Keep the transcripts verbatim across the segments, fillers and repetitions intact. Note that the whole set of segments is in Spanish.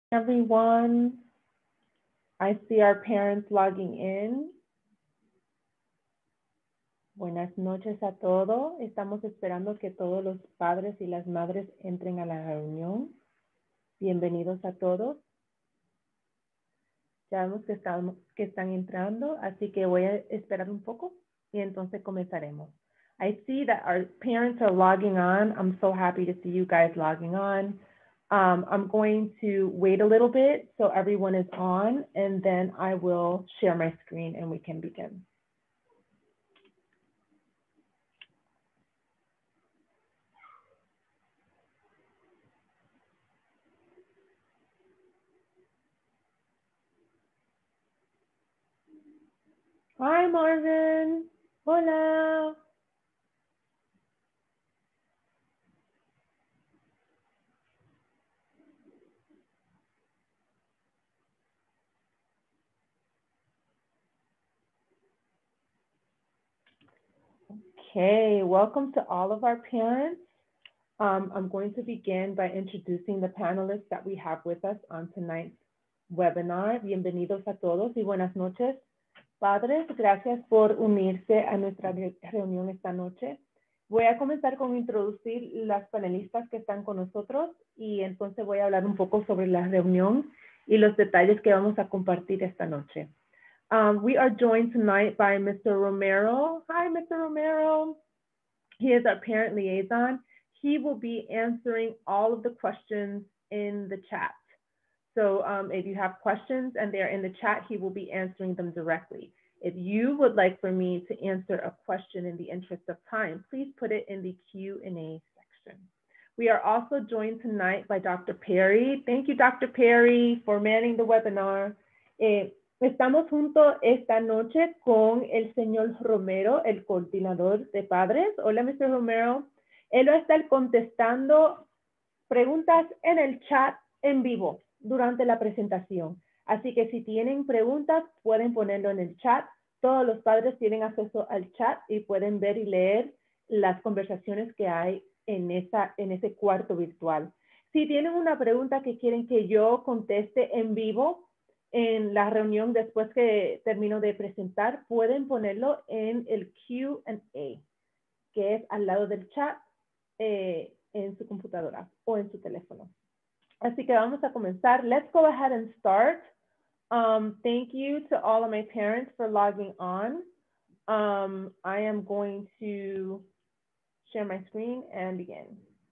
Everyone, I see our parents logging in. Buenas noches a todos. Estamos esperando que todos los padres y las madres entren a la reunión. Bienvenidos a todos. Ya vemos que, estamos, que están entrando, así que voy a esperar un poco y entonces comenzaremos. I see that our parents are logging on. I'm so happy to see you guys logging on. Um, I'm going to wait a little bit so everyone is on, and then I will share my screen and we can begin. Hi, Marvin. Hola. Okay, welcome to all of our parents. Um, I'm going to begin by introducing the panelists that we have with us on tonight's webinar. Bienvenidos a todos y buenas noches. Padres, gracias por unirse a nuestra reunión esta noche. Voy a comenzar con introducir las panelistas que están con nosotros y entonces voy a hablar un poco sobre la reunión y los detalles que vamos a compartir esta noche. Um, we are joined tonight by Mister Romero. Hi, Mister Romero. He is our parent liaison. He will be answering all of the questions in the chat. So um, if you have questions and they're in the chat, he will be answering them directly. If you would like for me to answer a question in the interest of time, please put it in the Q and A section. We are also joined tonight by Doctor Perry. Thank you, Doctor Perry, for manning the webinar. Eh, estamos juntos esta noche con el señor Romero, el coordinador de padres. Hola, Mister Romero. Él va a estar contestando preguntas en el chat en vivo durante la presentación. Así que si tienen preguntas, pueden ponerlo en el chat. Todos los padres tienen acceso al chat y pueden ver y leer las conversaciones que hay en, esa, en ese cuarto virtual. Si tienen una pregunta que quieren que yo conteste en vivo en la reunión después que termino de presentar, pueden ponerlo en el Q and A, que es al lado del chat eh, en su computadora o en su teléfono. Así que vamos a comenzar. Let's go ahead and start. Um, thank you to all of my parents for logging on. Um, I am going to share my screen and begin.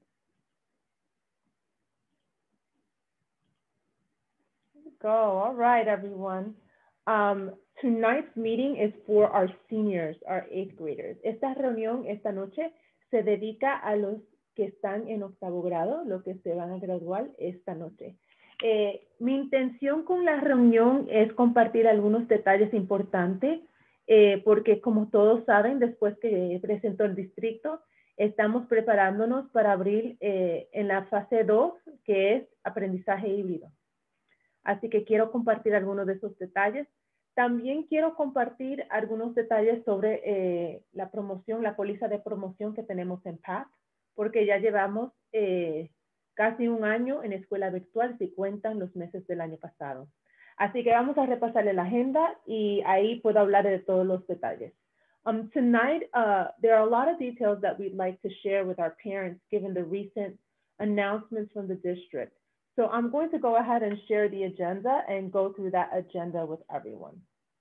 Here we go. All right, everyone. Um, tonight's meeting is for our seniors, our eighth graders. Esta reunión esta noche se dedica a los que están en octavo grado, los que se van a graduar esta noche. Eh, mi intención con la reunión es compartir algunos detalles importantes, eh, porque como todos saben, después que presentó el distrito, estamos preparándonos para abrir eh, en la fase dos, que es aprendizaje híbrido. Así que quiero compartir algunos de esos detalles. También quiero compartir algunos detalles sobre eh, la promoción, la póliza de promoción que tenemos en P A C, porque ya llevamos eh, casi un año en escuela virtual, si cuentan los meses del año pasado. Así que vamos a repasarle la agenda y ahí puedo hablar de todos los detalles. Um, tonight, uh, there are a lot of details that we'd like to share with our parents given the recent announcements from the district. So I'm going to go ahead and share the agenda and go through that agenda with everyone.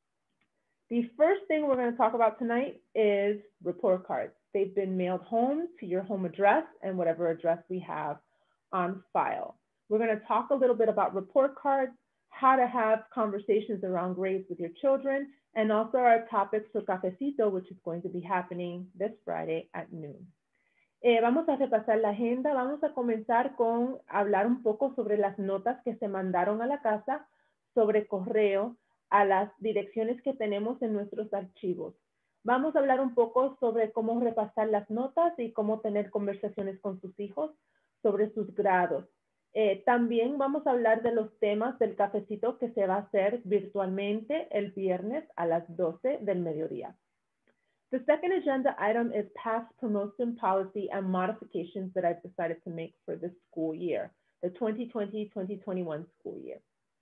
The first thing we're going to talk about tonight is report cards. They've been mailed home to your home address and whatever address we have on file. We're going to talk a little bit about report cards, how to have conversations around grades with your children, and also our topics for Cafecito, which is going to be happening this Friday at noon. Eh, vamos a repasar la agenda. Vamos a comenzar con hablar un poco sobre las notas que se mandaron a la casa sobre correo a las direcciones que tenemos en nuestros archivos. Vamos a hablar un poco sobre cómo repasar las notas y cómo tener conversaciones con sus hijos sobre sus grados. Eh, también vamos a hablar de los temas del cafecito que se va a hacer virtualmente el viernes a las doce del mediodía. The second agenda item is past promotion policy and modifications that I've decided to make for this school year. the twenty twenty, twenty twenty-one school year.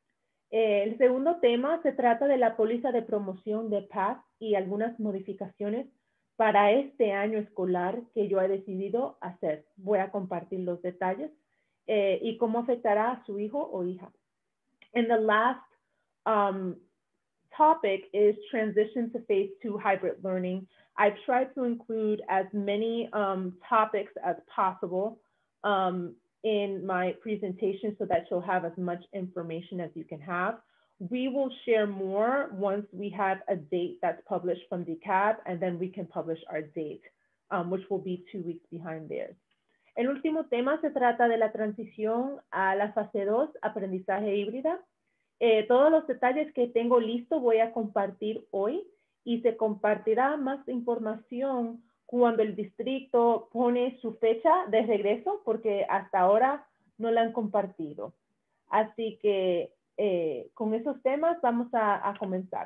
El segundo tema se trata de la póliza de promoción de P A S y algunas modificaciones para este año escolar que yo he decidido hacer. Voy a compartir los detalles eh, y cómo afectará a su hijo o hija. And the last um, topic is transition to phase two hybrid learning. I've tried to include as many um, topics as possible um, in my presentation so that you'll have as much information as you can have. We will share more once we have a date that's published from D C A B, and then we can publish our date, um, which will be two weeks behind theirs. El último tema se trata de la transición a la fase dos, aprendizaje híbrida. Eh, todos los detalles que tengo listo voy a compartir hoy y se compartirá más información cuando el distrito pone su fecha de regreso, porque hasta ahora no la han compartido. Así que eh, con esos temas vamos a, a comenzar.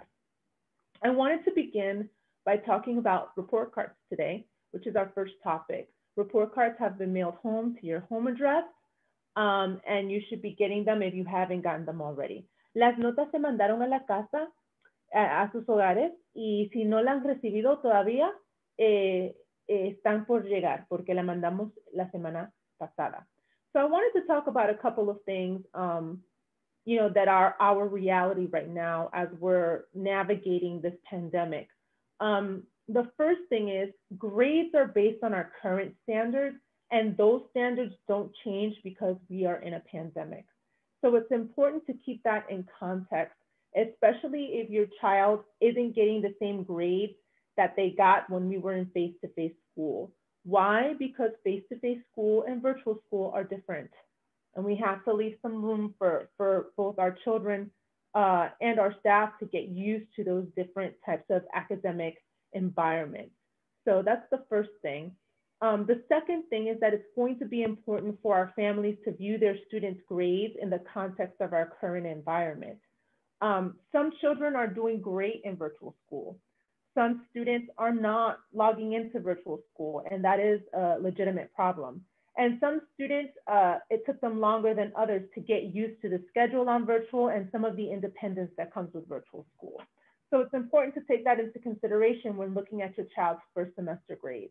I wanted to begin by talking about report cards today, which is our first topic. Report cards have been mailed home to your home address, um, and you should be getting them if you haven't gotten them already. Las notas se mandaron a la casa, a, a sus hogares, y si no la han recibido todavía, eh, eh, están por llegar, porque la mandamos la semana pasada. So I wanted to talk about a couple of things, um, you know, that are our reality right now as we're navigating this pandemic. Um, the first thing is grades are based on our current standards, and those standards don't change because we are in a pandemic. So it's important to keep that in context, especially if your child isn't getting the same grades that they got when we were in face-to-face school. Why? Because face-to-face school and virtual school are different. And we have to leave some room for, for both our children uh, and our staff to get used to those different types of academic environments. So that's the first thing. Um, the second thing is that it's going to be important for our families to view their students' grades in the context of our current environment. Um, some children are doing great in virtual school. Some students are not logging into virtual school, and that is a legitimate problem. And some students, uh, it took them longer than others to get used to the schedule on virtual and some of the independence that comes with virtual school. So it's important to take that into consideration when looking at your child's first semester grades.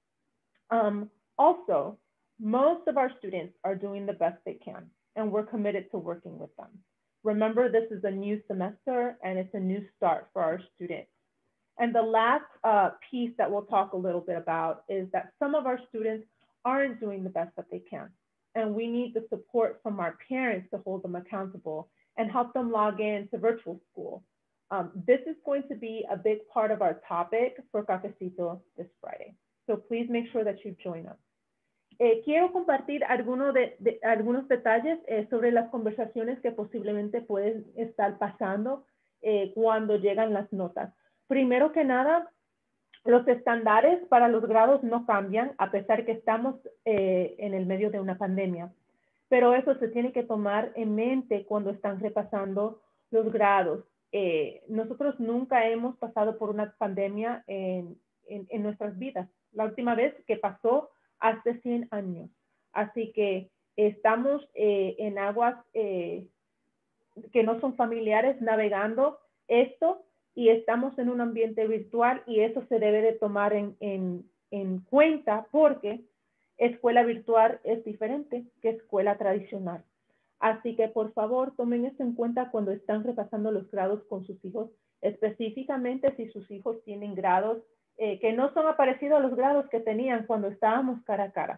Um, also, most of our students are doing the best they can, and we're committed to working with them. Remember, this is a new semester and it's a new start for our students. And the last uh, piece that we'll talk a little bit about is that some of our students aren't doing the best that they can. And we need the support from our parents to hold them accountable and help them log in to virtual school. Um, this is going to be a big part of our topic for Cafecito this Friday. So please make sure that you join us. Eh, quiero compartir alguno de, de, algunos detalles eh, sobre las conversaciones que posiblemente pueden estar pasando eh, cuando llegan las notas. Primero que nada, los estándares para los grados no cambian a pesar que estamos eh, en el medio de una pandemia. Pero eso se tiene que tomar en mente cuando están repasando los grados. Eh, nosotros nunca hemos pasado por una pandemia en, en, en nuestras vidas. La última vez que pasó hace cien años. Así que estamos eh, en aguas eh, que no son familiares navegando esto y estamos en un ambiente virtual y eso se debe de tomar en, en, en cuenta porque escuela virtual es diferente que escuela tradicional. Así que por favor tomen esto en cuenta cuando están repasando los grados con sus hijos, específicamente si sus hijos tienen grados eh, que no son parecidos a los grados que tenían cuando estábamos cara a cara.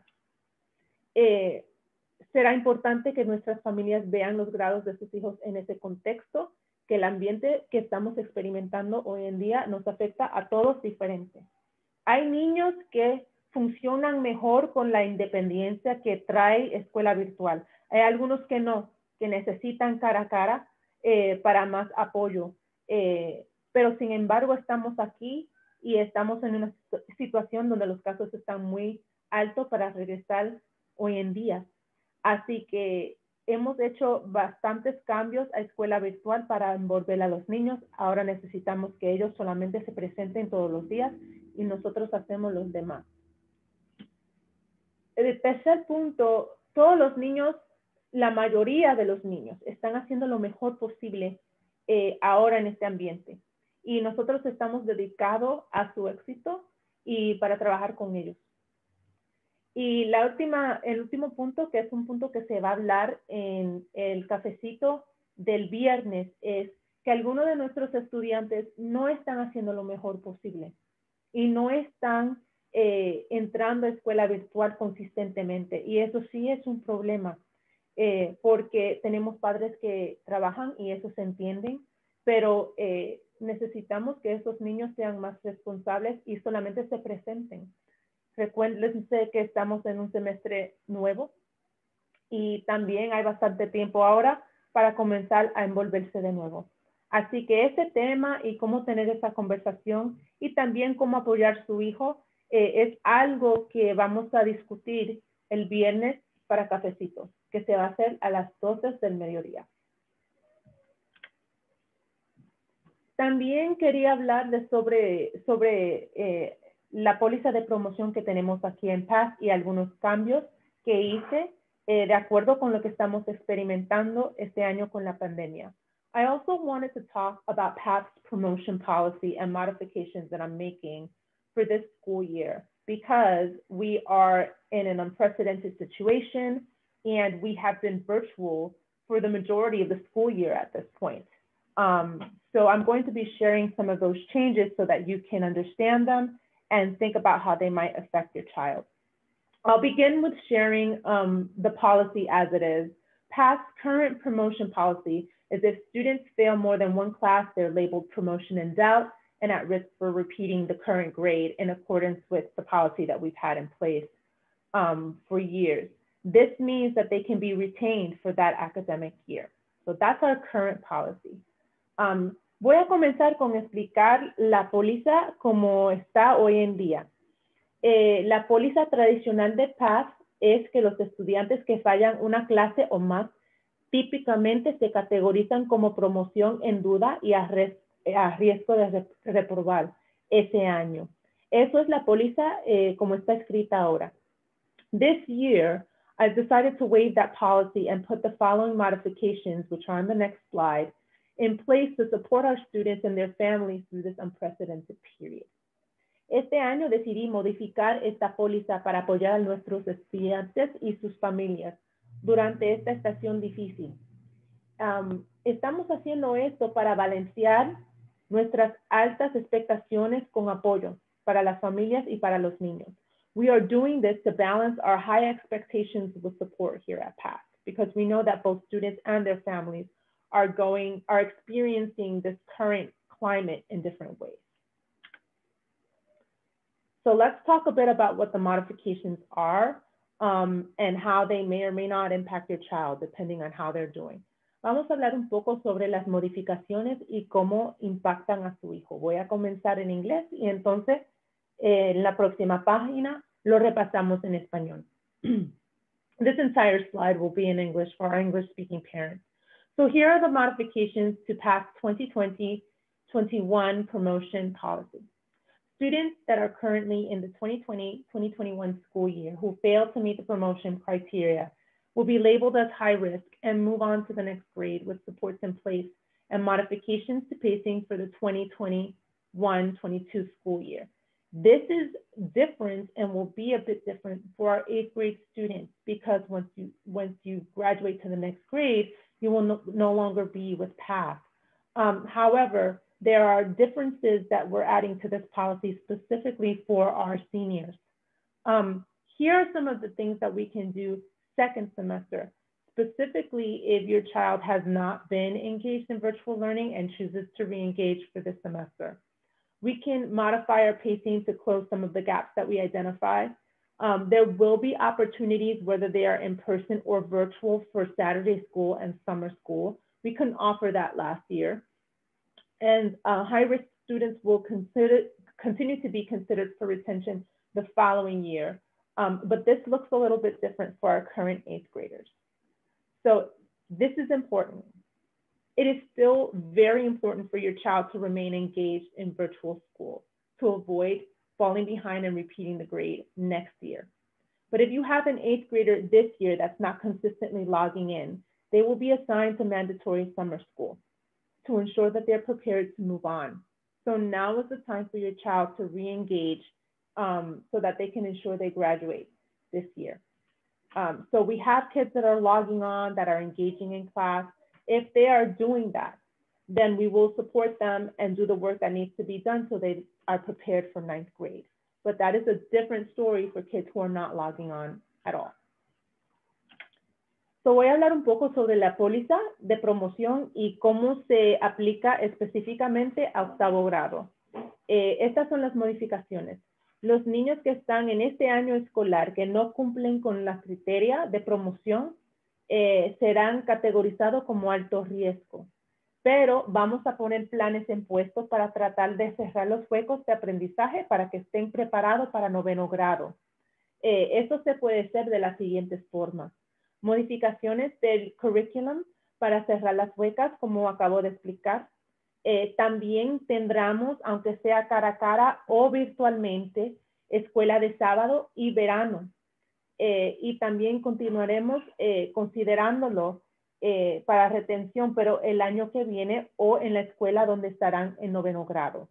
Eh, será importante que nuestras familias vean los grados de sus hijos en ese contexto, que el ambiente que estamos experimentando hoy en día nos afecta a todos diferente. Hay niños que funcionan mejor con la independencia que trae escuela virtual. Hay algunos que no, que necesitan cara a cara eh, para más apoyo. Eh, pero sin embargo estamos aquí y estamos en una situación donde los casos están muy altos para regresar hoy en día. Así que hemos hecho bastantes cambios a escuela virtual para envolver a los niños. Ahora necesitamos que ellos solamente se presenten todos los días y nosotros hacemos los demás. El tercer punto, todos los niños la mayoría de los niños están haciendo lo mejor posible eh, ahora en este ambiente. Y nosotros estamos dedicados a su éxito y para trabajar con ellos. Y la última, el último punto, que es un punto que se va a hablar en el cafecito del viernes, es que algunos de nuestros estudiantes no están haciendo lo mejor posible y no están eh, entrando a escuela virtual consistentemente. Y eso sí es un problema, eh, porque tenemos padres que trabajan y eso se entienden, pero eh, necesitamos que esos niños sean más responsables y solamente se presenten. Recuérdense que estamos en un semestre nuevo y también hay bastante tiempo ahora para comenzar a envolverse de nuevo. Así que ese tema y cómo tener esa conversación y también cómo apoyar a su hijo eh, es algo que vamos a discutir el viernes para cafecitos, que se va a hacer a las doce del mediodía. También quería hablar de sobre, sobre eh, la póliza de promoción que tenemos aquí en P A S y algunos cambios que hice eh, de acuerdo con lo que estamos experimentando este año con la pandemia. I also wanted to talk about P A S's promotion policy and modifications that I'm making for this school year because we are in an unprecedented situation and we have been virtual for the majority of the school year at this point. Um, so I'm going to be sharing some of those changes so that you can understand them and think about how they might affect your child. I'll begin with sharing um, the policy as it is. P A S's current promotion policy is if students fail more than one class, they're labeled promotion in doubt and at risk for repeating the current grade in accordance with the policy that we've had in place um, for years. This means that they can be retained for that academic year. So that's our current policy. Um, voy a comenzar con explicar la póliza como está hoy en día. Eh, la póliza tradicional de P A S es que los estudiantes que fallan una clase o más típicamente se categorizan como promoción en duda y a, res, a riesgo de reprobar ese año. Eso es la póliza eh, como está escrita ahora. This year, I've decided to waive that policy and put the following modifications, which are on the next slide, in place to support our students and their families through this unprecedented period. Este año decidí modificar esta póliza para apoyar a nuestros estudiantes y sus familias durante esta estación difícil. Um, estamos haciendo esto para balancear nuestras altas expectaciones con apoyo para las familias y para los niños. We are doing this to balance our high expectations with support here at P A S because we know that both students and their families are going, are experiencing this current climate in different ways. So let's talk a bit about what the modifications are um, and how they may or may not impact your child, depending on how they're doing. Vamos a hablar un poco sobre las modificaciones y cómo impactan a su hijo. Voy a comenzar en inglés y entonces eh, en la próxima página lo repasamos en español. This entire slide will be in English for our English-speaking parents. So here are the modifications to P A S twenty twenty twenty-one promotion policy. Students that are currently in the twenty twenty twenty twenty-one school year who fail to meet the promotion criteria will be labeled as high risk and move on to the next grade with supports in place and modifications to pacing for the twenty twenty-one twenty-two school year. This is different and will be a bit different for our eighth grade students because once you, once you graduate to the next grade, you will no, no longer be with P A S. Um, however, there are differences that we're adding to this policy specifically for our seniors. Um, here are some of the things that we can do second semester, specifically if your child has not been engaged in virtual learning and chooses to re-engage for this semester. We can modify our pacing to close some of the gaps that we identify. Um, there will be opportunities, whether they are in person or virtual, for Saturday school and summer school. We couldn't offer that last year. And uh, high-risk students will consider, continue to be considered for retention the following year. Um, but this looks a little bit different for our current eighth graders. So this is important. It is still very important for your child to remain engaged in virtual school to avoid falling behind and repeating the grade next year. But if you have an eighth grader this year that's not consistently logging in, they will be assigned to mandatory summer school to ensure that they're prepared to move on. So now is the time for your child to re-engage um, so that they can ensure they graduate this year. Um, so we have kids that are logging on, that are engaging in class. If they are doing that, then we will support them and do the work that needs to be done so they are prepared for ninth grade. But that is a different story for kids who are not logging on at all. So voy a hablar un poco sobre la póliza de promoción y cómo se aplica específicamente a octavo grado. Eh, estas son las modificaciones. Los niños que están en este año escolar que no cumplen con la criteria de promoción eh, serán categorizados como alto riesgo. Pero vamos a poner planes en puestos para tratar de cerrar los huecos de aprendizaje para que estén preparados para noveno grado. Eh, esto se puede hacer de las siguientes formas. Modificaciones del curriculum para cerrar las huecas, como acabo de explicar. Eh, también tendremos, aunque sea cara a cara o virtualmente, escuela de sábado y verano. Eh, y también continuaremos eh, considerándolo eh, para retención, pero el año que viene o en la escuela donde estarán en noveno grado.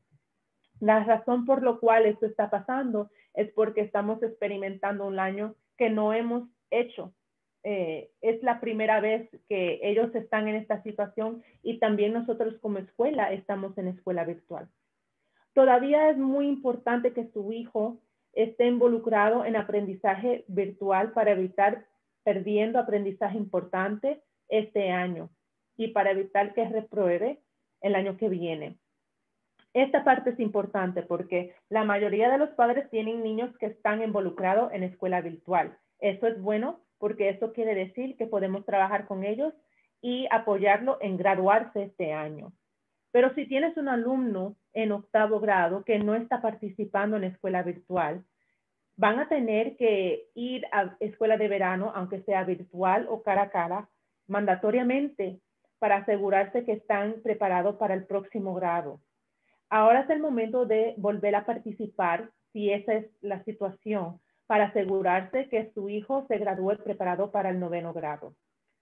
La razón por la cual esto está pasando es porque estamos experimentando un año que no hemos hecho. Eh, es la primera vez que ellos están en esta situación y también nosotros como escuela estamos en escuela virtual. Todavía es muy importante que su hijo esté involucrado en aprendizaje virtual para evitar perdiendo aprendizaje importante este año y para evitar que repruebe el año que viene. Esta parte es importante porque la mayoría de los padres tienen niños que están involucrados en escuela virtual. Eso es bueno porque eso quiere decir que podemos trabajar con ellos y apoyarlo en graduarse este año. Pero si tienes un alumno en octavo grado que no está participando en escuela virtual, van a tener que ir a escuela de verano, aunque sea virtual o cara a cara, mandatoriamente para asegurarse que están preparados para el próximo grado. Ahora es el momento de volver a participar, si esa es la situación, para asegurarse que su hijo se gradúe preparado para el noveno grado.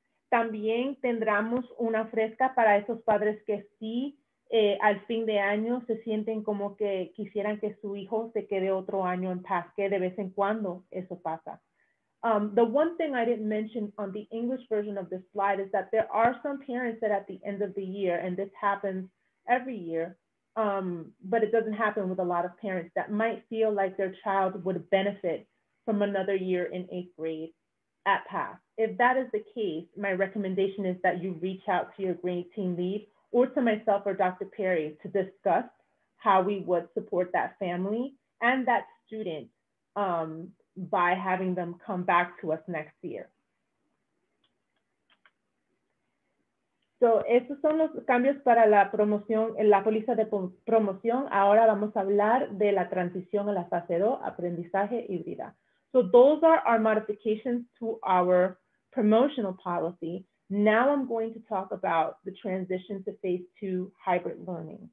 También tendremos una fresca para esos padres que sí eh, al fin de año se sienten como que quisieran que su hijo se quede otro año en paz, que de vez en cuando eso pasa. Um, the one thing I didn't mention on the English version of this slide is that there are some parents that at the end of the year, and this happens every year, um, but it doesn't happen with a lot of parents, that might feel like their child would benefit from another year in eighth grade at P A S. If that is the case, my recommendation is that you reach out to your grade team lead or to myself or Doctor Perry to discuss how we would support that family and that student um, by having them come back to us next year. So, estos son los cambios para la promoción, en la póliza de promoción. Ahora vamos a hablar de la transición a la fase dos, aprendizaje híbrida. So those are our modifications to our promotional policy. Now I'm going to talk about the transition to phase two hybrid learning.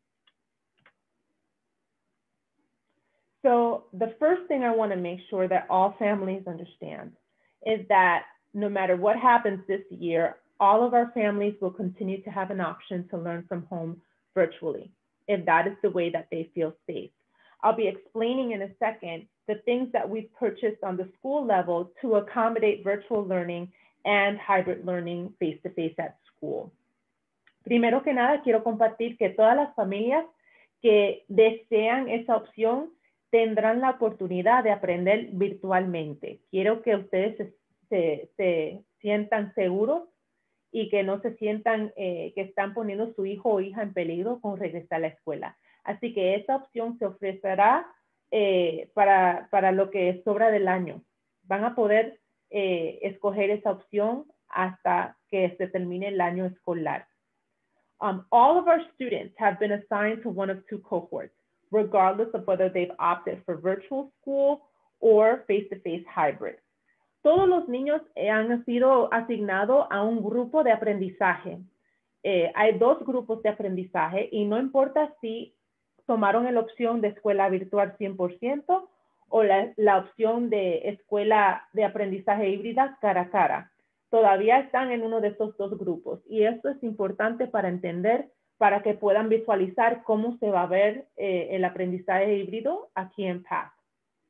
So the first thing I want to make sure that all families understand is that no matter what happens this year, all of our families will continue to have an option to learn from home virtually, if that is the way that they feel safe. I'll be explaining in a second the things that we've purchased on the school level to accommodate virtual learning and hybrid learning face-to-face at school. Primero que nada, quiero compartir que todas las familias que desean esa opción tendrán la oportunidad de aprender virtualmente. Quiero que ustedes se, se, se sientan seguros y que no se sientan eh, que están poniendo su hijo o hija en peligro con regresar a la escuela. Así que esa opción se ofrecerá eh, para, para lo que sobra del año. Van a poder eh, escoger esa opción hasta que se termine el año escolar. Um, all of our students have been assigned to one of two cohorts, regardless of whether they've opted for virtual school or face-to-face hybrid. Todos los niños han sido asignados a un grupo de aprendizaje. Eh, hay dos grupos de aprendizaje y no importa si tomaron la opción de escuela virtual cien por ciento o la, la opción de escuela de aprendizaje híbrida cara a cara. Todavía están en uno de estos dos grupos y esto es importante para entender, para que puedan visualizar cómo se va a ver eh, el aprendizaje híbrido aquí en P A T H.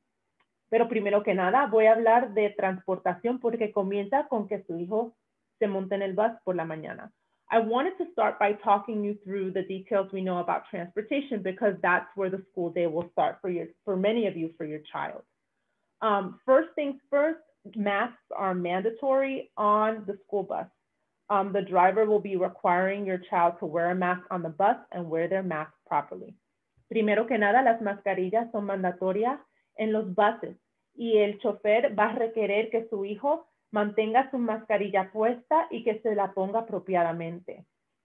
Pero primero que nada voy a hablar de transportación porque comienza con que su hijo se monte en el bus por la mañana. I wanted to start by talking you through the details we know about transportation because that's where the school day will start for, your, for many of you for your child. Um, first things first, masks are mandatory on the school bus. Um, the driver will be requiring your child to wear a mask on the bus and wear their mask properly. Primero que nada, las mascarillas son mandatorias en los buses y el chofer va a requerir que su hijo mantenga su mascarilla puesta y que se la ponga apropiadamente.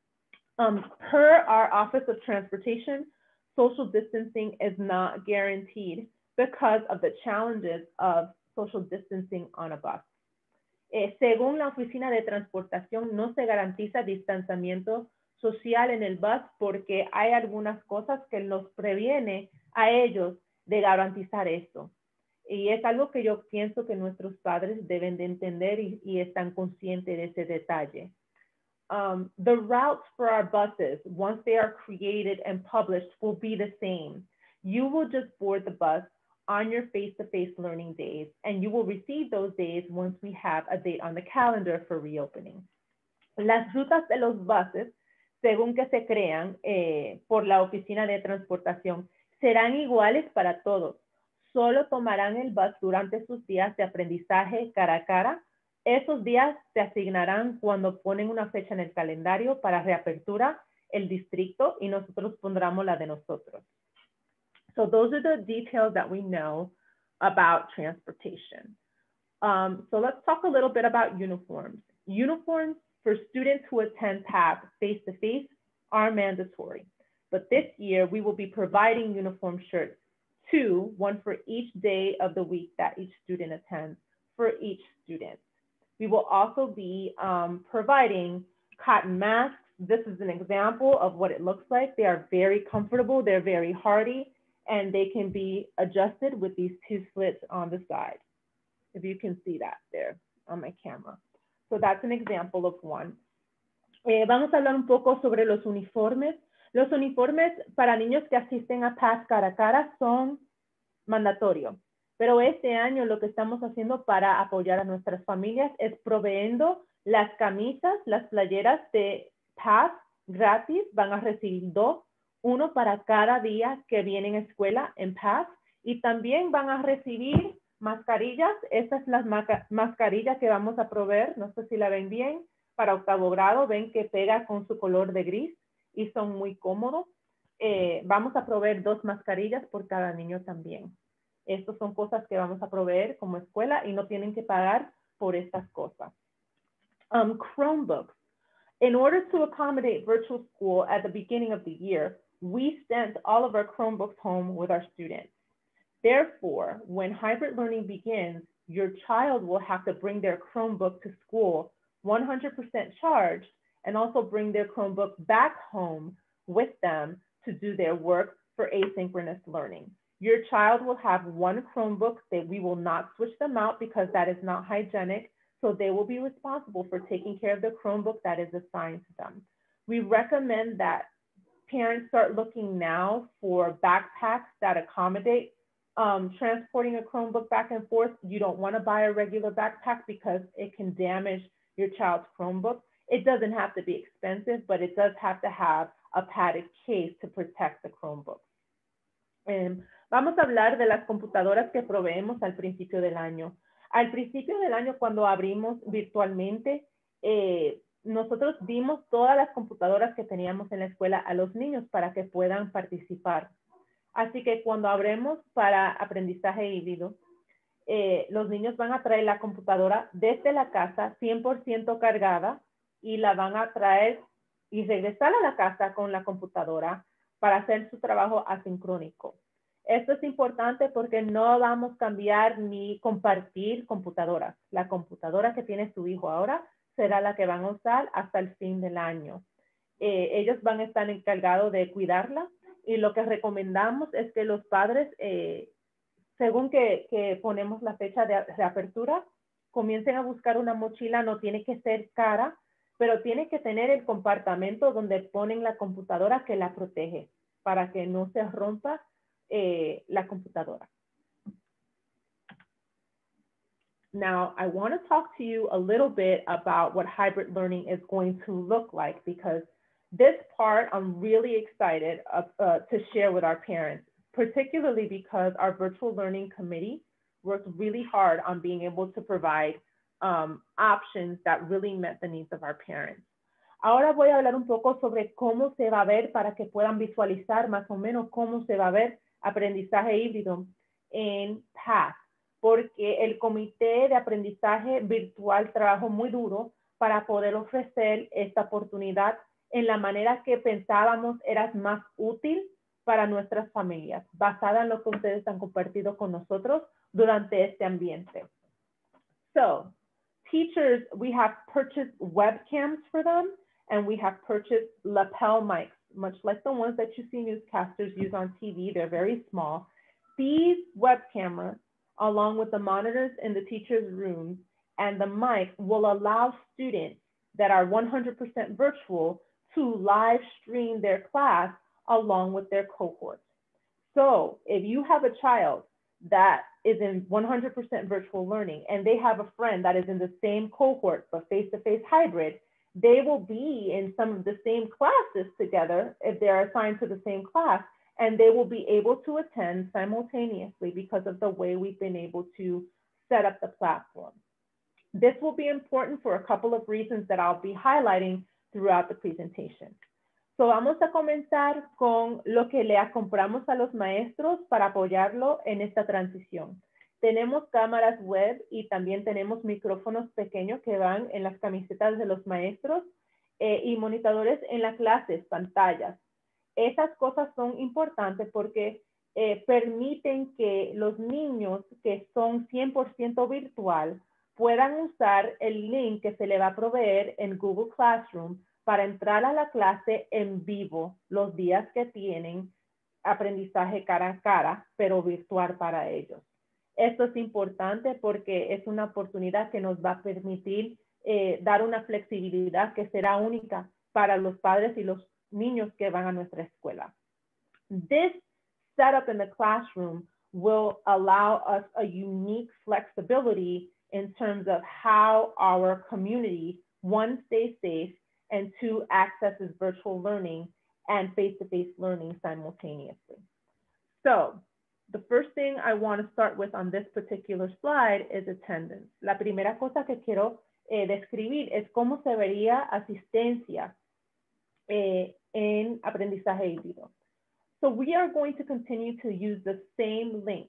Um, per our Office of Transportation, social distancing is not guaranteed because of the challenges of social distancing on a bus. Eh, según la Oficina de Transportación, no se garantiza distanciamiento social en el bus porque hay algunas cosas que nos previene a ellos de garantizar esto. Y es algo que yo pienso que nuestros padres deben de entender y, y están conscientes de ese detalle. Um, the routes for our buses, once they are created and published, will be the same. You will just board the bus on your face-to-face learning days, and you will receive those days once we have a date on the calendar for reopening. Las rutas de los buses, según que se crean eh, por la Oficina de Transportación, serán iguales para todos. Solo tomarán el bus durante sus días de aprendizaje cara a cara. Esos días se asignarán cuando ponen una fecha en el calendario para reapertura el distrito y nosotros pondremos la de nosotros. So those are the details that we know about transportation. Um, so let's talk a little bit about uniforms. Uniforms for students who attend P A T face-to-face are mandatory. But this year, we will be providing uniform shirts, two, one for each day of the week that each student attends, for each student. We will also be um, providing cotton masks. This is an example of what it looks like. They are very comfortable, they're very hardy, and they can be adjusted with these two slits on the side. If you can see that there on my camera. So that's an example of one. Eh, vamos a hablar un poco sobre los uniformes. Los uniformes para niños que asisten a P A T cara a cara son mandatorios. Pero este año lo que estamos haciendo para apoyar a nuestras familias es proveyendo las camisas, las playeras de P A T gratis. Van a recibir dos, uno para cada día que vienen a escuela en P A T. Y también van a recibir mascarillas. Esta es la mascarilla que vamos a proveer. No sé si la ven bien. Para octavo grado, ven que pega con su color de gris y son muy cómodos. Eh, vamos a proveer dos mascarillas por cada niño también. Estas son cosas que vamos a proveer como escuela y no tienen que pagar por estas cosas. Um, Chromebooks. In order to accommodate virtual school at the beginning of the year, we sent all of our Chromebooks home with our students. Therefore, when hybrid learning begins, your child will have to bring their Chromebook to school one hundred percent charged and also bring their Chromebook back home with them to do their work for asynchronous learning. Your child will have one Chromebook that we will not switch them out because that is not hygienic. So they will be responsible for taking care of the Chromebook that is assigned to them. We recommend that parents start looking now for backpacks that accommodate um, transporting a Chromebook back and forth. You don't want to buy a regular backpack because it can damage your child's Chromebook. It doesn't have to be expensive, but it does have to have a padded case to protect the Chromebook. Um, vamos a hablar de las computadoras que proveemos al principio del año. Al principio del año, cuando abrimos virtualmente, eh, nosotros dimos todas las computadoras que teníamos en la escuela a los niños para que puedan participar. Así que cuando abrimos para aprendizaje híbrido, eh, los niños van a traer la computadora desde la casa cien por ciento cargada y la van a traer y regresar a la casa con la computadora para hacer su trabajo asincrónico. Esto es importante porque no vamos a cambiar ni compartir computadoras. La computadora que tiene su hijo ahora será la que van a usar hasta el fin del año. Eh, ellos van a estar encargados de cuidarla y lo que recomendamos es que los padres eh, según que, que ponemos la fecha de reapertura, comiencen a buscar una mochila, no tiene que ser cara, pero tiene que tener el compartimento donde ponen la computadora que la protege para que no se rompa eh, la computadora. Now, I want to talk to you a little bit about what hybrid learning is going to look like, because this part I'm really excited of, uh, to share with our parents, particularly because our virtual learning committee worked really hard on being able to provide um, options that really met the needs of our parents. Ahora voy a hablar un poco sobre cómo se va a ver para que puedan visualizar más o menos cómo se va a ver aprendizaje híbrido en P A T H, porque el comité de aprendizaje virtual trabajó muy duro para poder ofrecer esta oportunidad en la manera que pensábamos era más útil para nuestras familias, basada en lo que ustedes han compartido con nosotros durante este ambiente. So, teachers, we have purchased webcams for them, and we have purchased lapel mics, much like the ones that you see newscasters use on T V. They're very small. These web cameras, along with the monitors in the teacher's rooms and the mic, will allow students that are one hundred percent virtual to live stream their class along with their cohorts. So if you have a child that is in one hundred percent virtual learning and they have a friend that is in the same cohort but face-to-face hybrid, they will be in some of the same classes together if they're assigned to the same class, and they will be able to attend simultaneously because of the way we've been able to set up the platform. This will be important for a couple of reasons that I'll be highlighting throughout the presentation. So vamos a comenzar con lo que le compramos a los maestros para apoyarlo en esta transición. Tenemos cámaras web y también tenemos micrófonos pequeños que van en las camisetas de los maestros eh, y monitores en las clases, pantallas. Esas cosas son importantes porque eh, permiten que los niños que son cien por ciento virtual puedan usar el link que se le va a proveer en Google Classroom para entrar a la clase en vivo los días que tienen aprendizaje cara a cara, pero virtual para ellos. Esto es importante porque es una oportunidad que nos va a permitir eh, dar una flexibilidad que será única para los padres y los niños que van a nuestra escuela. This setup in the classroom will allow us a unique flexibility in terms of how our community, one, stays safe, and two, accesses virtual learning and face-to-face learning simultaneously. So, the first thing I want to start with on this particular slide is attendance. La primera cosa que quiero eh, describir es cómo se vería asistencia eh, en aprendizaje híbrido. So we are going to continue to use the same link.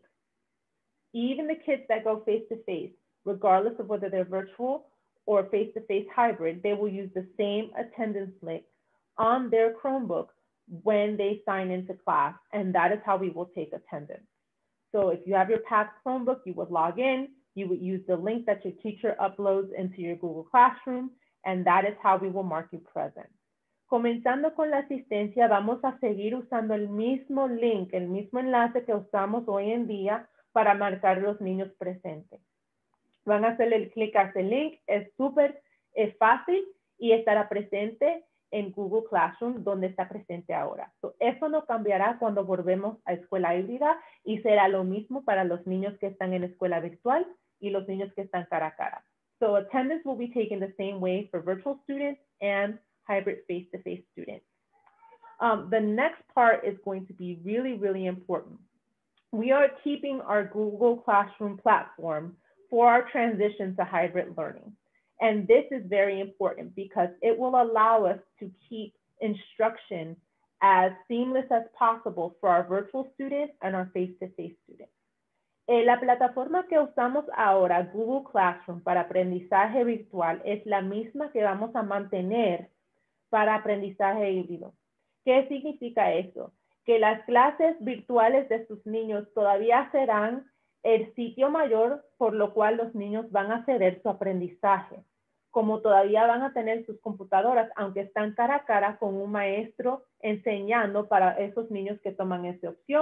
Even the kids that go face-to-face, regardless of whether they're virtual or face-to-face hybrid, they will use the same attendance link on their Chromebook when they sign into class, and that is how we will take attendance. So if you have your P A T H Chromebook, you would log in, you would use the link that your teacher uploads into your Google Classroom, and that is how we will mark you present. Comenzando con la asistencia, vamos a seguir usando el mismo link, el mismo enlace que usamos hoy en día para marcar los niños presentes. Van a hacerle el clic a ese link, es súper es fácil y estará presente en Google Classroom, donde está presente ahora. So, eso no cambiará cuando volvemos a escuela híbrida y será lo mismo para los niños que están en escuela virtual y los niños que están cara a cara. So attendance will be taken the same way for virtual students and hybrid face-to-face students. Um, the next part is going to be really, really important. We are keeping our Google Classroom platform for our transition to hybrid learning. And this is very important because it will allow us to keep instruction as seamless as possible for our virtual students and our face-to-face students. Eh, la plataforma que usamos ahora, Google Classroom, para aprendizaje virtual es la misma que vamos a mantener para aprendizaje híbrido. ¿Qué significa eso? Que las clases virtuales de sus niños todavía serán el sitio mayor por lo cual los niños van a ceder su aprendizaje. Como todavía van a tener sus computadoras, aunque están cara a cara con un maestro enseñando para esos niños que toman esa opción,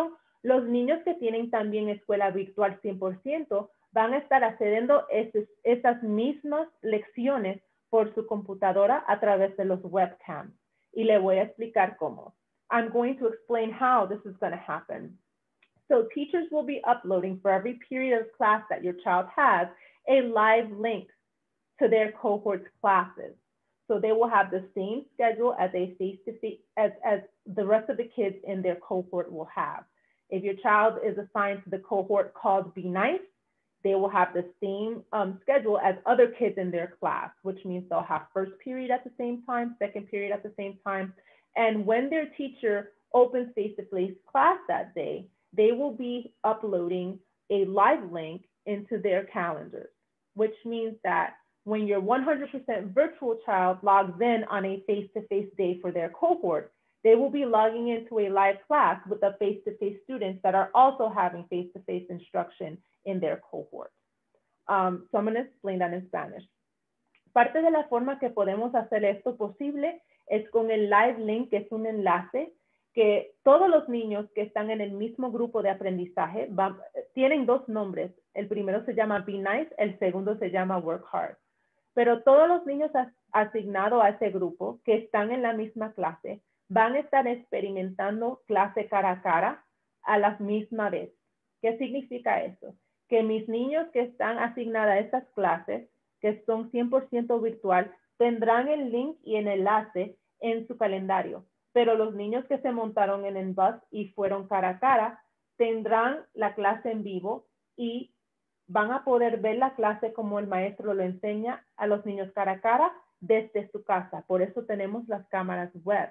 Los niños que tienen también escuela virtual cien por ciento van a estar accediendo a esas mismas lecciones por su computadora a través de los webcams. Y le voy a explicar cómo. I'm going to explain how this is going to happen. So teachers will be uploading for every period of class that your child has a live link to their cohort's classes. So they will have the same schedule as a face-to-face as, as the rest of the kids in their cohort will have. If your child is assigned to the cohort called Be Nice, they will have the same um, schedule as other kids in their class, which means they'll have first period at the same time, second period at the same time. And when their teacher opens face-to-face class that day, they will be uploading a live link into their calendars, which means that when your one hundred percent virtual child logs in on a face-to-face day for their cohort, they will be logging into a live class with the face-to-face students that are also having face-to-face instruction in their cohort. Um, so I'm going to explain that in Spanish. Parte de la forma que podemos hacer esto posible es con el live link, que es un enlace que todos los niños que están en el mismo grupo de aprendizaje van, tienen dos nombres. El primero se llama Be Nice, el segundo se llama Work Hard. Pero todos los niños as, asignados a ese grupo que están en la misma clase van a estar experimentando clase cara a cara a la misma vez. ¿Qué significa eso? Que mis niños que están asignados a estas clases, que son cien por ciento virtual, tendrán el link y el enlace en su calendario. Pero los niños que se montaron en el bus y fueron cara a cara, tendrán la clase en vivo y van a poder ver la clase como el maestro lo enseña a los niños cara a cara desde su casa. Por eso tenemos las cámaras web.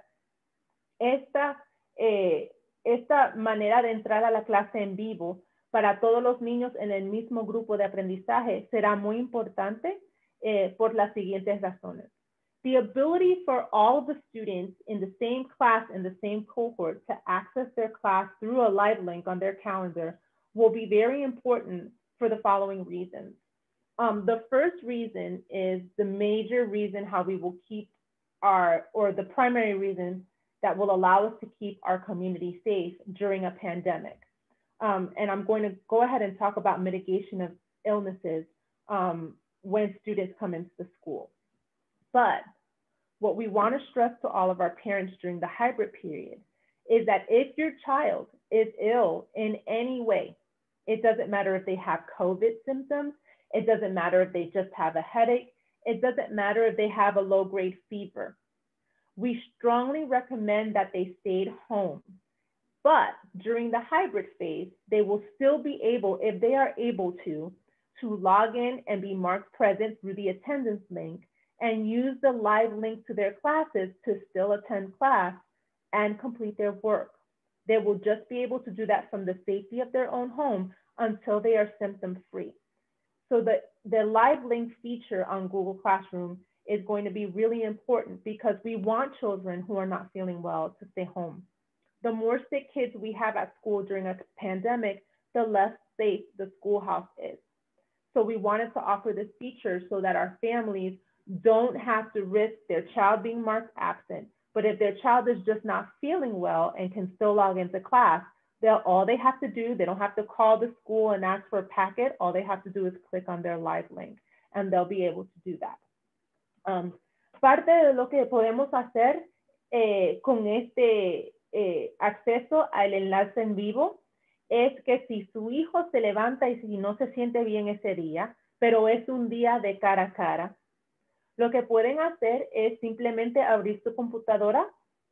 Esta, eh, esta manera de entrar a la clase en vivo para todos los niños en el mismo grupo de aprendizaje será muy importante eh, por las siguientes razones. The ability for all of the students in the same class in the same cohort to access their class through a live link on their calendar will be very important for the following reasons. Um, the first reason is the major reason how we will keep our, or the primary reason that will allow us to keep our community safe during a pandemic. Um, and I'm going to go ahead and talk about mitigation of illnesses um, when students come into the school. But what we want to stress to all of our parents during the hybrid period is that if your child is ill in any way, it doesn't matter if they have COVID symptoms, it doesn't matter if they just have a headache, it doesn't matter if they have a low-grade fever. We strongly recommend that they stayed home. But during the hybrid phase, they will still be able, if they are able to, to log in and be marked present through the attendance link and use the live link to their classes to still attend class and complete their work. They will just be able to do that from the safety of their own home until they are symptom-free. So the, the live link feature on Google Classroom is going to be really important because we want children who are not feeling well to stay home. The more sick kids we have at school during a pandemic, the less safe the schoolhouse is. So we wanted to offer this feature so that our families don't have to risk their child being marked absent. But if their child is just not feeling well and can still log into class, they'll, all they have to do, they don't have to call the school and ask for a packet. All they have to do is click on their live link and they'll be able to do that. Um, parte de lo que podemos hacer eh, con este eh, acceso al enlace en vivo es que si su hijo se levanta y si no se siente bien ese día, pero es un día de cara a cara, lo que pueden hacer es simplemente abrir su computadora,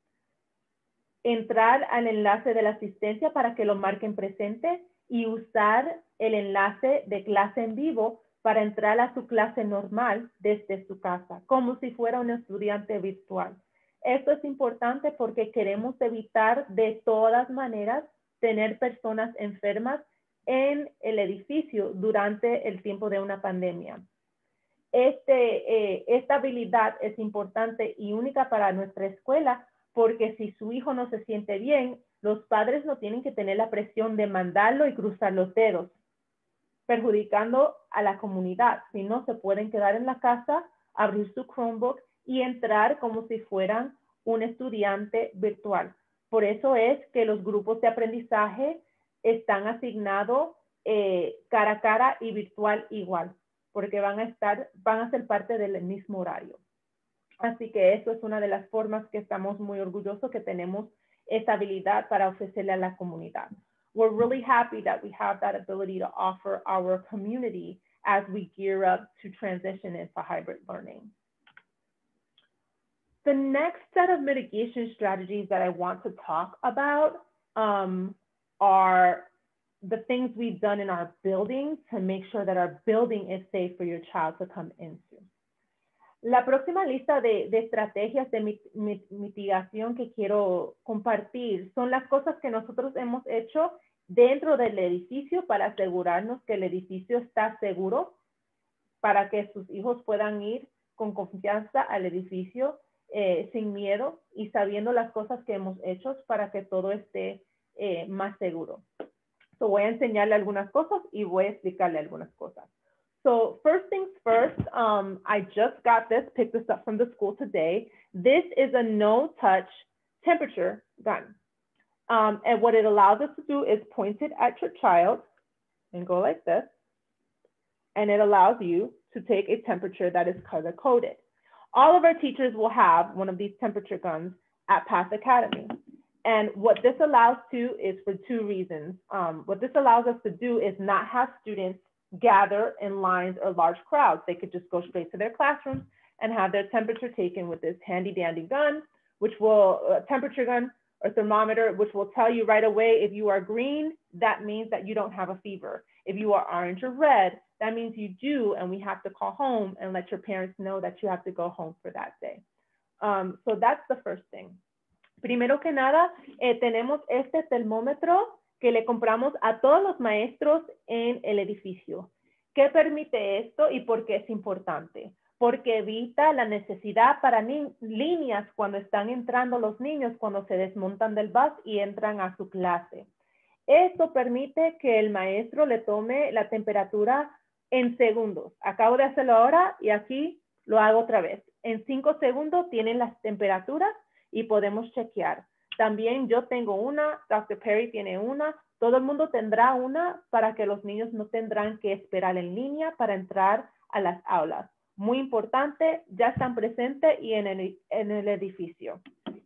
entrar al enlace de la asistencia para que lo marquen presente y usar el enlace de clase en vivo para entrar a su clase normal desde su casa, como si fuera un estudiante virtual. Esto es importante porque queremos evitar de todas maneras tener personas enfermas en el edificio durante el tiempo de una pandemia. Este, eh, esta habilidad es importante y única para nuestra escuela porque si su hijo no se siente bien, los padres no tienen que tener la presión de mandarlo y cruzar los dedos, perjudicando a la comunidad. Si no, se pueden quedar en la casa, abrir su Chromebook y entrar como si fueran un estudiante virtual. Por eso es que los grupos de aprendizaje están asignados eh, cara a cara y virtual igual, porque van a estar, van a ser parte del mismo horario. Así que eso es una de las formas que estamos muy orgullosos que tenemos esa habilidad para ofrecerle a la comunidad. We're really happy that we have that ability to offer our community as we gear up to transition into hybrid learning. The next set of mitigation strategies that I want to talk about um, are the things we've done in our building to make sure that our building is safe for your child to come into. La próxima lista de, de estrategias de mit, mit, mitigación que quiero compartir son las cosas que nosotros hemos hecho dentro del edificio para asegurarnos que el edificio está seguro para que sus hijos puedan ir con confianza al edificio eh, sin miedo y sabiendo las cosas que hemos hecho para que todo esté eh, más seguro. So voy a enseñarle algunas cosas y voy a explicarle algunas cosas. So first things first, um, I just got this, picked this up from the school today. This is a no-touch temperature gun. Um, and what it allows us to do is point it at your child and go like this. And it allows you to take a temperature that is color-coded. All of our teachers will have one of these temperature guns at Path Academy. And what this allows to is for two reasons. Um, what this allows us to do is not have students gather in lines or large crowds. They could just go straight to their classrooms and have their temperature taken with this handy dandy gun, which will, uh, temperature gun or thermometer, which will tell you right away if you are green, that means that you don't have a fever. If you are orange or red, that means you do, and we have to call home and let your parents know that you have to go home for that day. Um, so that's the first thing. Primero que nada, eh, tenemos este termómetro que le compramos a todos los maestros en el edificio. ¿Qué permite esto y por qué es importante? Porque evita la necesidad para líneas cuando están entrando los niños, cuando se desmontan del bus y entran a su clase. Esto permite que el maestro le tome la temperatura en segundos. Acabo de hacerlo ahora y aquí lo hago otra vez. En cinco segundos tienen las temperaturas y podemos chequear. También yo tengo una, doctor Perry tiene una, todo el mundo tendrá una para que los niños no tendrán que esperar en línea para entrar a las aulas. Muy importante, ya están presentes y en el, en el edificio.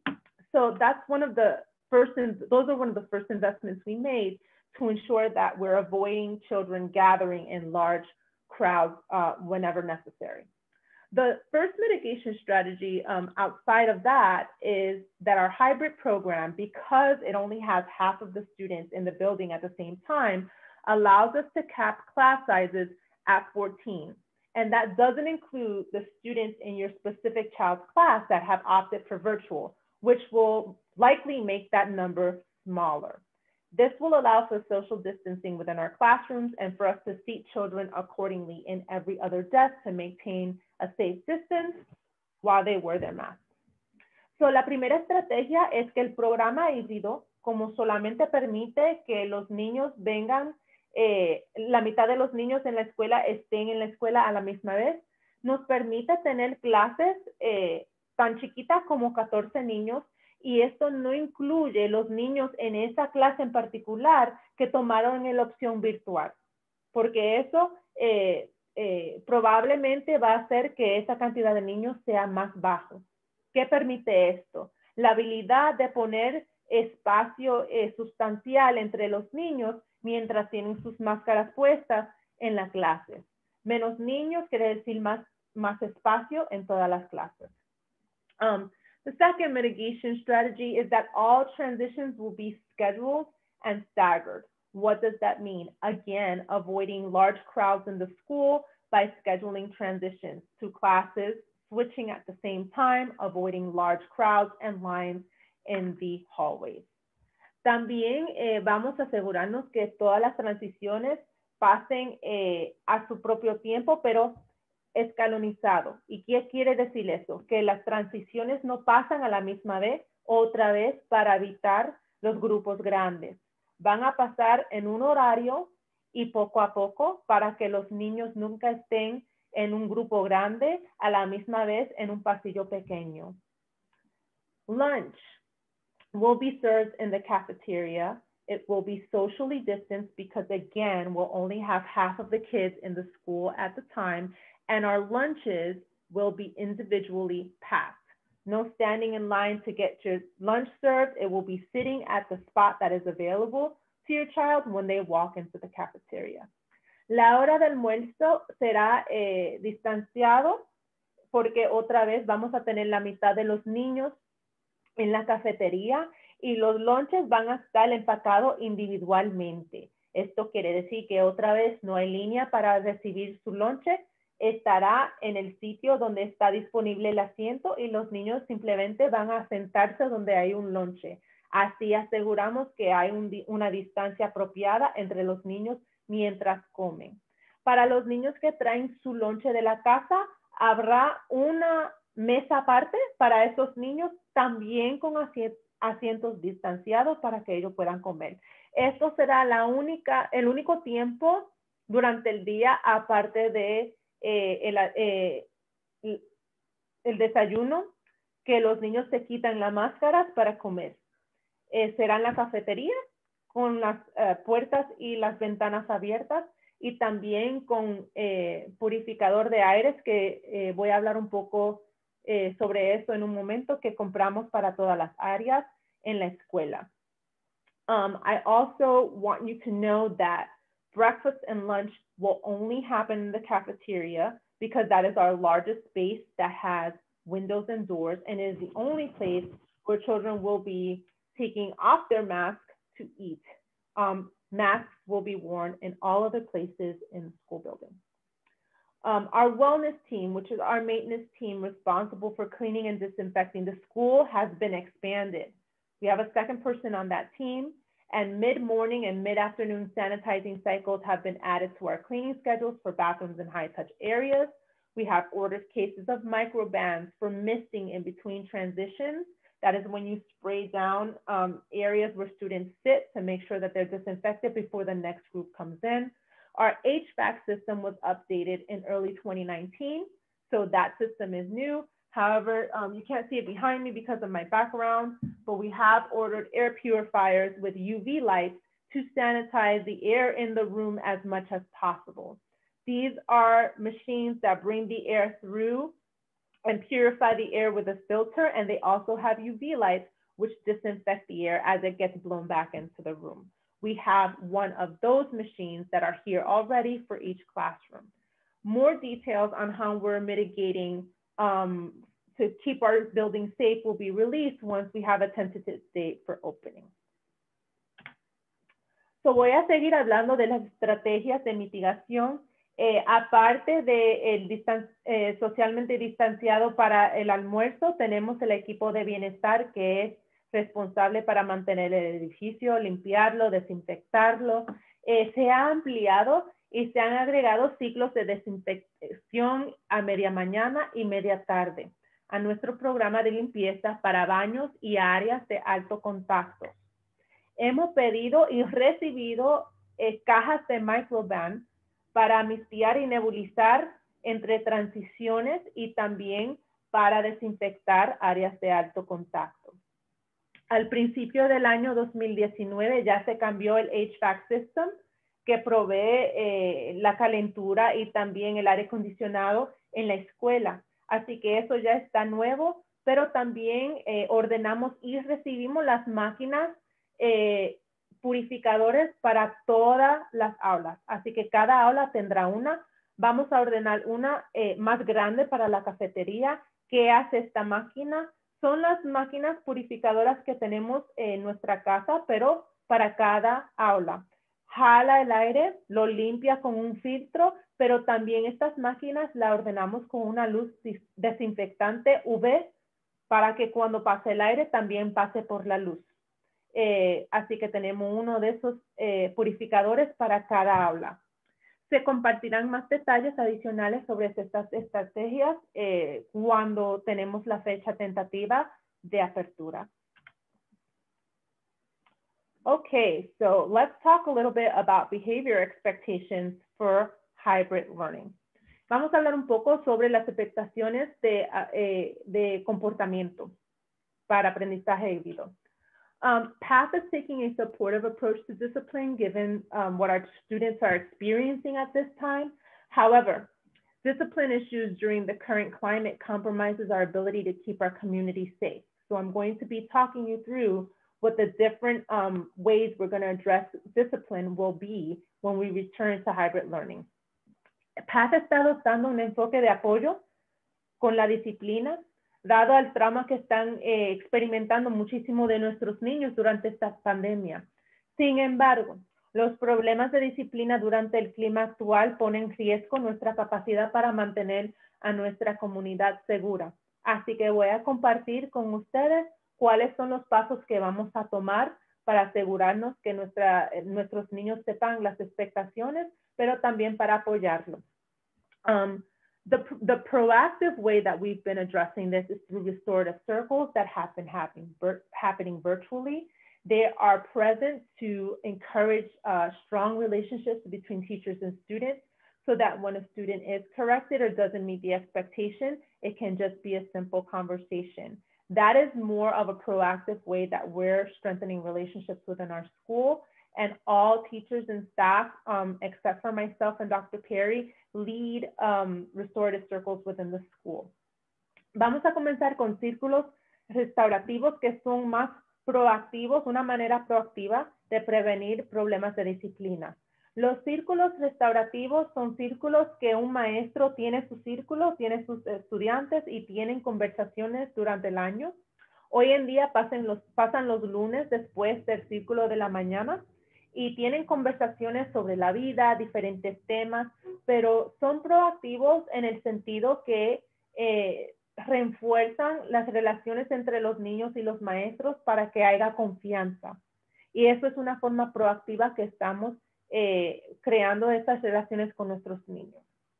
So that's one of the first, those are one of the first investments we made to ensure that we're avoiding children gathering in large crowds uh, whenever necessary. The first mitigation strategy um, outside of that is that our hybrid program, because it only has half of the students in the building at the same time, allows us to cap class sizes at fourteen. And that doesn't include the students in your specific child's class that have opted for virtual, which will likely make that number smaller. This will allow for social distancing within our classrooms and for us to seat children accordingly in every other desk to maintain a safe distance while they wear their masks. So, la primera estrategia es que el programa híbrido, como solamente permite que los niños vengan, eh, la mitad de los niños en la escuela estén en la escuela a la misma vez, nos permite tener clases eh, tan chiquitas como catorce niños. Y esto no incluye los niños en esa clase en particular que tomaron en la opción virtual, porque eso eh, eh, probablemente va a hacer que esa cantidad de niños sea más bajo. ¿Qué permite esto? La habilidad de poner espacio eh, sustancial entre los niños mientras tienen sus máscaras puestas en las clases. Menos niños quiere decir más, más espacio en todas las clases. Um, The second mitigation strategy is that all transitions will be scheduled and staggered. What does that mean? Again, avoiding large crowds in the school by scheduling transitions to classes, switching at the same time, avoiding large crowds and lines in the hallways. También eh, vamos a asegurarnos que todas las transiciones pasen eh, a su propio tiempo, pero escalonizado. ¿Y qué quiere decir eso? Que las transiciones no pasan a la misma vez, otra vez para evitar los grupos grandes. Van a pasar en un horario y poco a poco para que los niños nunca estén en un grupo grande a la misma vez en un pasillo pequeño. Lunch will be served in the cafeteria It will be socially distanced because, again, we'll only have half of the kids in the school at the time, and our lunches will be individually packed. No standing in line to get your lunch served. It will be sitting at the spot that is available to your child when they walk into the cafeteria. La hora del almuerzo será eh, distanciado porque otra vez vamos a tener la mitad de los niños en la cafetería y los lunches van a estar empacados individualmente. Esto quiere decir que otra vez no hay línea para recibir su lonche, estará en el sitio donde está disponible el asiento y los niños simplemente van a sentarse donde hay un lonche. Así aseguramos que hay un, una distancia apropiada entre los niños mientras comen. Para los niños que traen su lonche de la casa, habrá una mesa aparte para esos niños, también con asientos, asientos distanciados para que ellos puedan comer. Esto será la única, el único tiempo durante el día, aparte de eh, el, eh, el desayuno, que los niños se quitan las máscaras para comer. Eh, será en la cafetería con las eh, puertas y las ventanas abiertas y también con eh, purificador de aires, que eh, voy a hablar un poco eh, sobre eso en un momento, que compramos para todas las áreas en la escuela. Um, I also want you to know that breakfast and lunch will only happen in the cafeteria because that is our largest space that has windows and doors, and is the only place where children will be taking off their masks to eat. Um, masks will be worn in all other places in the school building. Um, our wellness team, which is our maintenance team responsible for cleaning and disinfecting the school, has been expanded. We have a second person on that team, and mid-morning and mid-afternoon sanitizing cycles have been added to our cleaning schedules for bathrooms and high-touch areas. We have ordered cases of microbans for misting in between transitions. That is when you spray down um, areas where students sit to make sure that they're disinfected before the next group comes in. Our H V A C system was updated in early twenty nineteen, so that system is new. However, um, you can't see it behind me because of my background, but we have ordered air purifiers with U V lights to sanitize the air in the room as much as possible. These are machines that bring the air through and purify the air with a filter, and they also have U V lights which disinfect the air as it gets blown back into the room. We have one of those machines that are here already for each classroom. More details on how we're mitigating um, to keep our building safe will be released once we have a tentative date for opening. So voy a seguir hablando de las estrategias de mitigación. Eh, aparte de el distan eh, socialmente distanciado para el almuerzo, tenemos el equipo de bienestar que es responsable para mantener el edificio, limpiarlo, desinfectarlo. Eh, se ha ampliado y se han agregado ciclos de desinfección a media mañana y media tarde a nuestro programa de limpieza para baños y áreas de alto contacto. Hemos pedido y recibido eh, cajas de microban para amistiar y nebulizar entre transiciones y también para desinfectar áreas de alto contacto. Al principio del año dos mil diecinueve ya se cambió el H V A C system que provee eh, la calentura y también el aire acondicionado en la escuela. Así que eso ya está nuevo, pero también eh, ordenamos y recibimos las máquinas eh, purificadores para todas las aulas. Así que cada aula tendrá una. Vamos a ordenar una eh, más grande para la cafetería. ¿Qué hace esta máquina? Son las máquinas purificadoras que tenemos en nuestra casa, pero para cada aula. Jala el aire, lo limpia con un filtro, pero también estas máquinas la ordenamos con una luz desinfectante U V para que cuando pase el aire también pase por la luz. Eh, así que tenemos uno de esos eh, purificadores para cada aula. Se compartirán más detalles adicionales sobre estas estrategias eh, cuando tenemos la fecha tentativa de apertura. Okay, so let's talk a little bit about behavior expectations for hybrid learning. Vamos a hablar un poco sobre las expectaciones de, eh, de comportamiento para aprendizaje híbrido. Um, PATH is taking a supportive approach to discipline given um, what our students are experiencing at this time. However, discipline issues during the current climate compromises our ability to keep our community safe. So I'm going to be talking you through what the different um, ways we're going to address discipline will be when we return to hybrid learning. PATH está adoptando un enfoque de apoyo con la disciplina, dado al trauma que están eh, experimentando muchísimo de nuestros niños durante esta pandemia. Sin embargo, los problemas de disciplina durante el clima actual ponen en riesgo nuestra capacidad para mantener a nuestra comunidad segura. Así que voy a compartir con ustedes cuáles son los pasos que vamos a tomar para asegurarnos que nuestra, nuestros niños sepan las expectaciones, pero también para apoyarlos. Um, the, the proactive way that we've been addressing this is through restorative circles that have been happening, happening virtually. They are present to encourage uh, strong relationships between teachers and students so that when a student is corrected or doesn't meet the expectation, it can just be a simple conversation. That is more of a proactive way that we're strengthening relationships within our school. And all teachers and staff, um, except for myself and Doctor Perry, lead um, restorative circles within the school. Vamos a comenzar con círculos restaurativos que son más proactivos, una manera proactiva de prevenir problemas de disciplina. Los círculos restaurativos son círculos que un maestro tiene su círculo, tiene sus estudiantes y tienen conversaciones durante el año. Hoy en día pasan los, pasan los lunes después del círculo de la mañana y tienen conversaciones sobre la vida, diferentes temas, pero son proactivos en el sentido que eh, refuerzan las relaciones entre los niños y los maestros para que haya confianza. Y eso es una forma proactiva que estamos eh, creando estas relaciones con nuestros niños.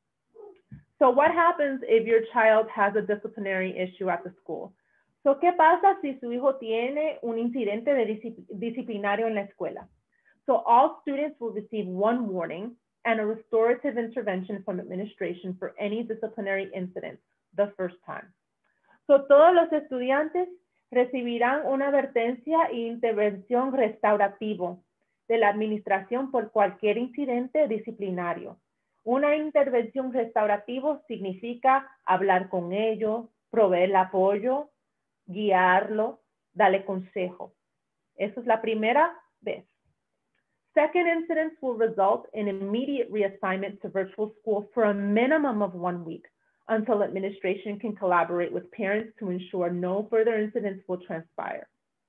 So what happens if your child has a disciplinary issue at the school? So, ¿qué pasa si su hijo tiene un incidente de discipl- disciplinario en la escuela? So all students will receive one warning and a restorative intervention from administration for any disciplinary incident the first time. So todos los estudiantes recibirán una advertencia e intervención restaurativo de la administración por cualquier incidente disciplinario. Una intervención restaurativo significa hablar con ellos, proveer apoyo, guiarlo, darle consejo. Esa es la primera vez. Second incidents will result in immediate reassignment to virtual school for a minimum of one week until administration can collaborate with parents to ensure no further incidents will transpire.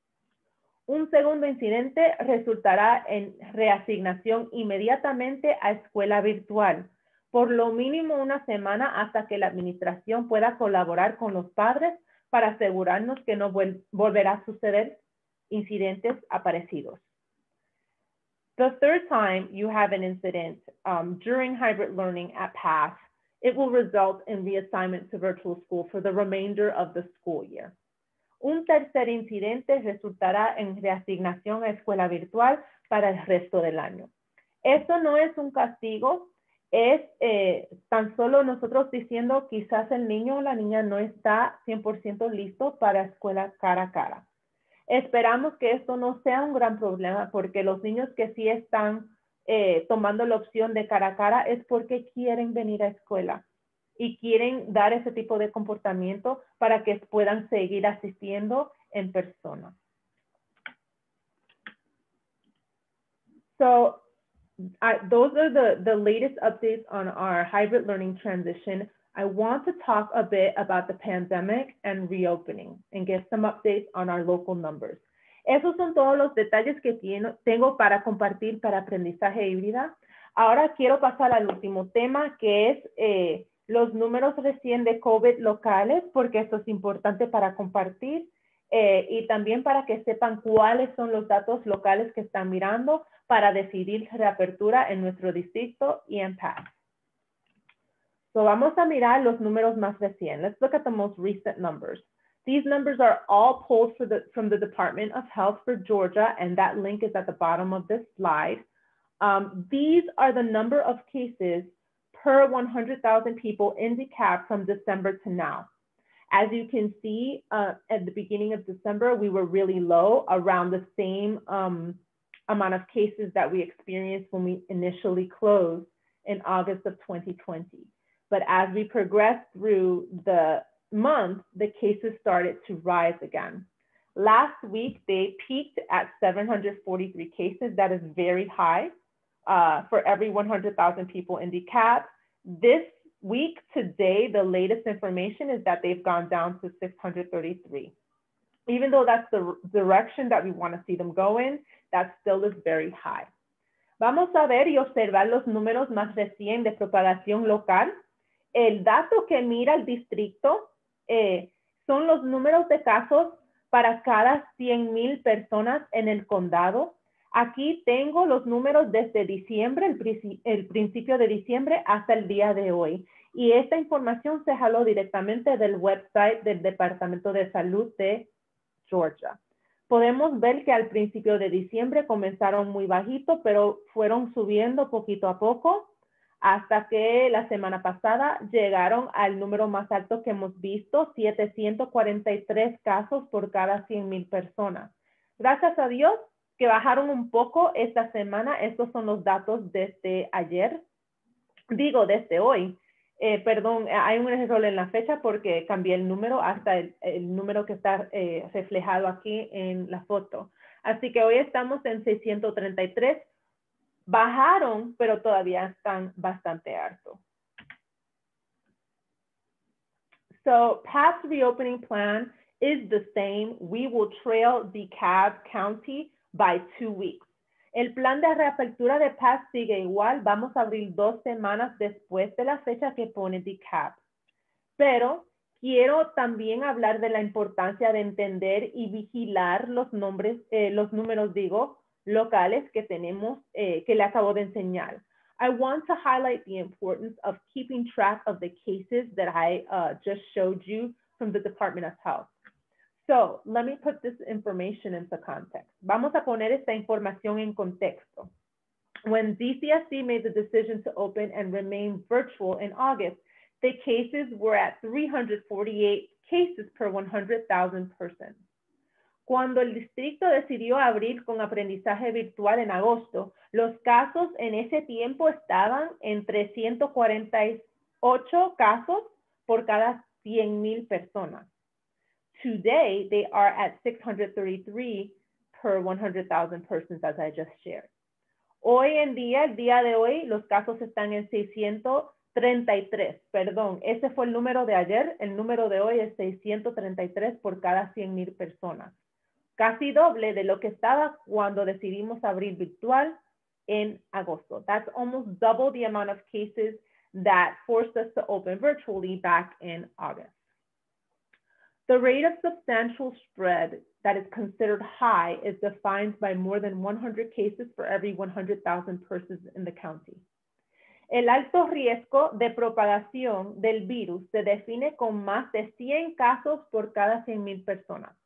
Un segundo incidente resultará en reasignación inmediatamente a escuela virtual, por lo mínimo una semana hasta que la administración pueda colaborar con los padres para asegurarnos que no vol- volverá a suceder incidentes aparecidos. The third time you have an incident um, during hybrid learning at PATH, it will result in reassignment to virtual school for the remainder of the school year. Un tercer incidente resultará en reasignación a escuela virtual para el resto del año. Esto no es un castigo, es eh, tan solo nosotros diciendo quizás el niño o la niña no está cien por ciento listo para escuela cara a cara. Esperamos que esto no sea un gran problema porque los niños que sí están eh, tomando la opción de cara a cara es porque quieren venir a escuela y quieren dar ese tipo de comportamiento para que puedan seguir asistiendo en persona. So I, those are the, the latest updates on our hybrid learning transition. I want to talk a bit about the pandemic and reopening and get some updates on our local numbers. Esos son todos los detalles que tiene, tengo para compartir para aprendizaje híbrida. Ahora quiero pasar al último tema, que es eh, los números recién de COVID locales, porque esto es importante para compartir eh, y también para que sepan cuáles son los datos locales que están mirando para decidir reapertura en nuestro distrito y en PATH. So vamos a mirar los números más recientes. Let's look at the most recent numbers. These numbers are all pulled for the, from the Department of Health for Georgia, and that link is at the bottom of this slide. Um, these are the number of cases per one hundred thousand people in DeKalb from December to now. As you can see, uh, at the beginning of December, we were really low, around the same um, amount of cases that we experienced when we initially closed in August of twenty twenty. But as we progressed through the month, the cases started to rise again. Last week, they peaked at seven hundred forty-three cases. That is very high uh, for every one hundred thousand people in DeKalb. This week, today, the latest information is that they've gone down to six hundred thirty-three. Even though that's the direction that we want to see them go in, that still is very high. Vamos a ver y observar los números más recientes de propagación local. El dato que mira el distrito eh, son los números de casos para cada cien mil personas en el condado. Aquí tengo los números desde diciembre, el, el principio de diciembre hasta el día de hoy. Y esta información se jaló directamente del website del Departamento de Salud de Georgia. Podemos ver que al principio de diciembre comenzaron muy bajito, pero fueron subiendo poquito a poco hasta que la semana pasada llegaron al número más alto que hemos visto, setecientos cuarenta y tres casos por cada cien mil personas. Gracias a Dios que bajaron un poco esta semana. Estos son los datos desde ayer, digo desde hoy. Eh, perdón, hay un error en la fecha porque cambié el número hasta el, el número que está eh, reflejado aquí en la foto. Así que hoy estamos en seiscientos treinta y tres. Bajaron, pero todavía están bastante altos. So past reopening plan is the same. We will trail DeKalb County by two weeks. El plan de reapertura de P A S sigue igual. Vamos a abrir dos semanas después de la fecha que pone DeKalb. Pero quiero también hablar de la importancia de entender y vigilar los nombres, eh, los números, digo, locales que tenemos, eh, que le acabo de enseñar. I want to highlight the importance of keeping track of the cases that I uh, just showed you from the Department of Health. So let me put this information into context. Vamos a poner esta información en contexto. When D C S C made the decision to open and remain virtual in August, the cases were at three hundred forty-eight cases per one hundred thousand persons. Cuando el distrito decidió abrir con aprendizaje virtual en agosto, los casos en ese tiempo estaban en trescientos cuarenta y ocho casos por cada cien mil personas. Today, they are at six hundred thirty-three per one hundred thousand persons, as I just shared. Hoy en día, el día de hoy, los casos están en seiscientos treinta y tres. Perdón, ese fue el número de ayer. El número de hoy es seiscientos treinta y tres por cada cien mil personas. Casi doble de lo que estaba cuando decidimos abrir virtual en agosto. That's almost double the amount of cases that forced us to open virtually back in August. The rate of substantial spread that is considered high is defined by more than one hundred cases for every one hundred thousand persons in the county. El alto riesgo de propagación del virus se define con más de cien casos por cada cien mil personas.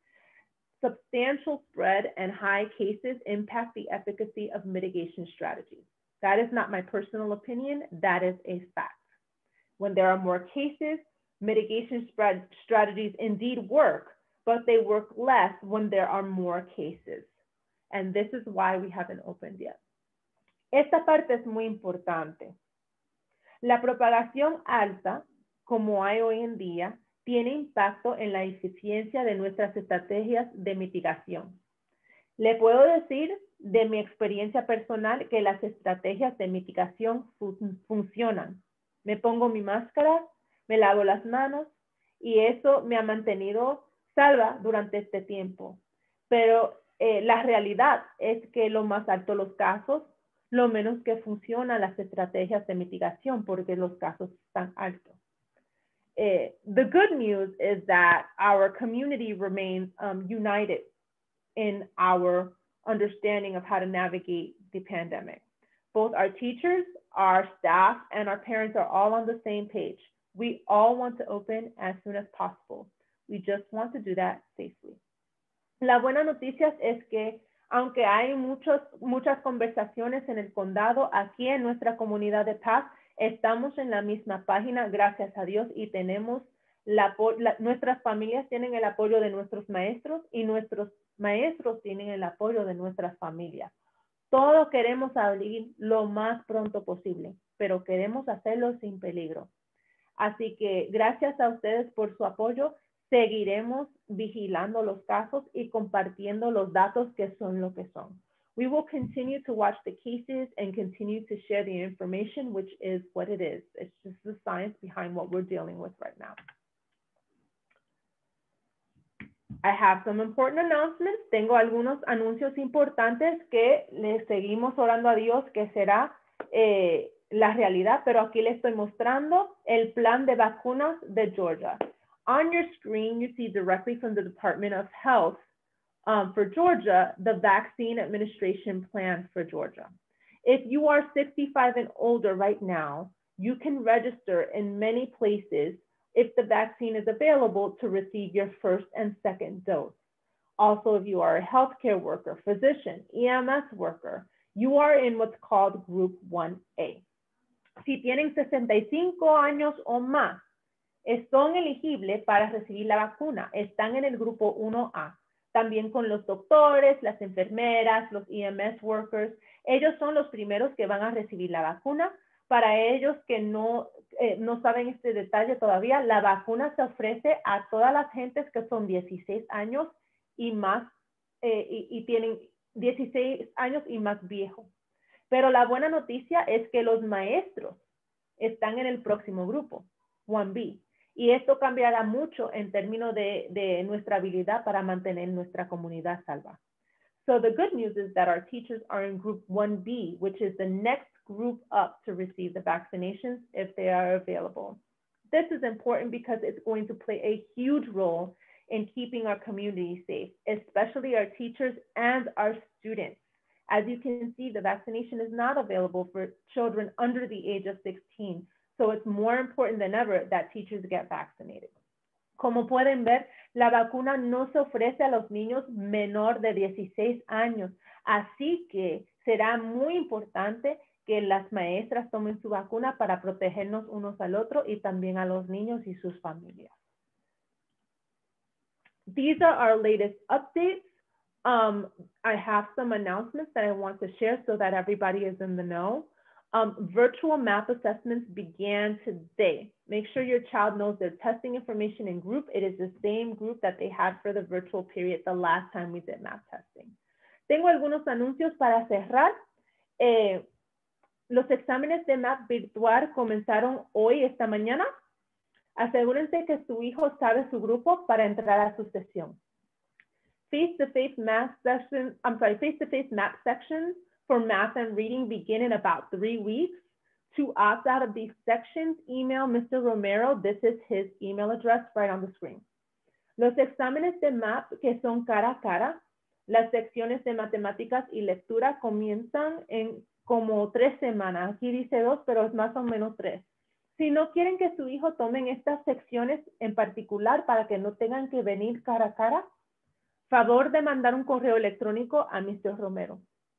Substantial spread and high cases impact the efficacy of mitigation strategies. That is not my personal opinion, that is a fact. When there are more cases, mitigation spread strategies indeed work, but they work less when there are more cases. And this is why we haven't opened yet. Esta parte es muy importante. La propagación alta, como hay hoy en día, tiene impacto en la eficiencia de nuestras estrategias de mitigación. Le puedo decir de mi experiencia personal que las estrategias de mitigación fun- funcionan. Me pongo mi máscara, me lavo las manos y eso me ha mantenido salva durante este tiempo. Pero eh, la realidad es que lo más alto los casos, lo menos que funcionan las estrategias de mitigación porque los casos están altos. Uh, the good news is that our community remains um, united in our understanding of how to navigate the pandemic. Both our teachers, our staff, and our parents are all on the same page. We all want to open as soon as possible. We just want to do that safely. La buena noticia es que aunque hay muchos, muchas conversaciones en el condado, aquí en nuestra comunidad de P A S, estamos en la misma página, gracias a Dios, y tenemos La, la, nuestras familias tienen el apoyo de nuestros maestros y nuestros maestros tienen el apoyo de nuestras familias. Todos queremos salir lo más pronto posible, pero queremos hacerlo sin peligro. Así que gracias a ustedes por su apoyo. Seguiremos vigilando los casos y compartiendo los datos que son lo que son. We will continue to watch the cases and continue to share the information, which is what it is. It's just the science behind what we're dealing with right now. I have some important announcements. Tengo algunos anuncios importantes que les seguimos orando a Dios que será eh, la realidad, pero aquí les estoy mostrando el plan de vacunas de Georgia. On your screen, you see directly from the Department of Health um, for Georgia, the vaccine administration plan for Georgia. If you are sixty-five and older right now, you can register in many places if the vaccine is available to receive your first and second dose. Also, if you are a healthcare worker, physician, E M S worker, you are in what's called Group one A. Si tienen sesenta y cinco años o más, son elegibles para recibir la vacuna. Están en el grupo uno A. También con los doctores, las enfermeras, los E M S workers. Ellos son los primeros que van a recibir la vacuna. Para ellos que no, eh, no saben este detalle todavía, la vacuna se ofrece a todas las gentes que son dieciséis años y más, eh, y, y tienen dieciséis años y más viejos. Pero la buena noticia es que los maestros están en el próximo grupo, uno B. Y esto cambiará mucho en términos de, de nuestra habilidad para mantener nuestra comunidad salva. So the good news is that our teachers are in group one B, which is the next group up to receive the vaccinations if they are available. This is important because it's going to play a huge role in keeping our community safe, especially our teachers and our students. As you can see, the vaccination is not available for children under the age of sixteen. So it's more important than ever that teachers get vaccinated. Como pueden ver, la vacuna no se ofrece a los niños menor de dieciséis años. Así que será muy importante que las maestras tomen su vacuna para protegernos unos al otro y también a los niños y sus familias. These are our latest updates. Um, I have some announcements that I want to share so that everybody is in the know. Um, virtual math assessments began today. Make sure your child knows their testing information in group. It is the same group that they had for the virtual period the last time we did math testing. Tengo algunos anuncios para cerrar. Eh, los exámenes de math virtual comenzaron hoy, esta mañana. Asegúrense que su hijo sabe su grupo para entrar a su sesión. Face-to-face math session, I'm sorry, face-to-face math sections for math and reading begin in about three weeks. To opt out of these sections, email Mister Romero. This is his email address right on the screen. Los exámenes de math que son cara a cara, las secciones de matemáticas y lectura comienzan en como tres semanas. Aquí dice dos, pero es más o menos tres. Si no quieren que su hijo tomen estas secciones en particular para que no tengan que venir cara a cara, favor de mandar un correo electrónico a Mister Romero.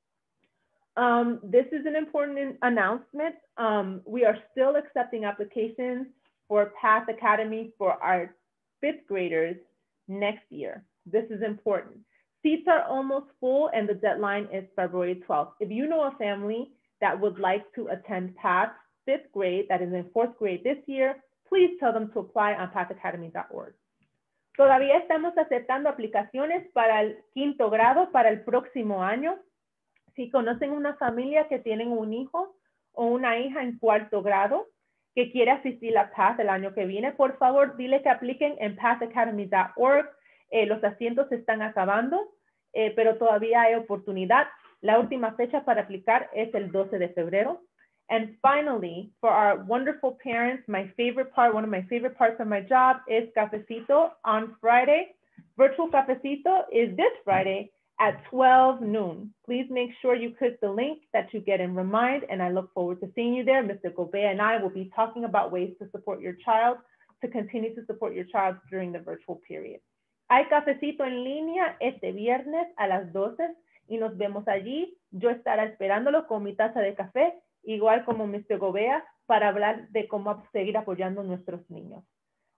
Um, this is an important announcement. Um, we are still accepting applications for Path Academy for our fifth graders next year. This is important. Seats are almost full and the deadline is February twelfth. If you know a family that would like to attend Path fifth grade, that is in fourth grade this year, please tell them to apply on path academy dot org. Todavía estamos aceptando aplicaciones para el quinto grado para el próximo año. Si conocen una familia que tienen un hijo o una hija en cuarto grado que quiere asistir a Path el año que viene, por favor, dile que apliquen en path academy dot org. Eh, los asientos se están acabando, eh, pero todavía hay oportunidad. La última fecha para aplicar es el doce de febrero. And finally, for our wonderful parents, my favorite part, one of my favorite parts of my job is Cafecito on Friday. Virtual Cafecito is this Friday at twelve noon. Please make sure you click the link that you get in Remind, and I look forward to seeing you there. Mister Gobea and I will be talking about ways to support your child, to continue to support your child during the virtual period. Hay cafecito en línea este viernes a las doce y nos vemos allí. Yo estaré esperándolo con mi taza de café, igual como Mister Gobea, para hablar de cómo seguir apoyando a nuestros niños.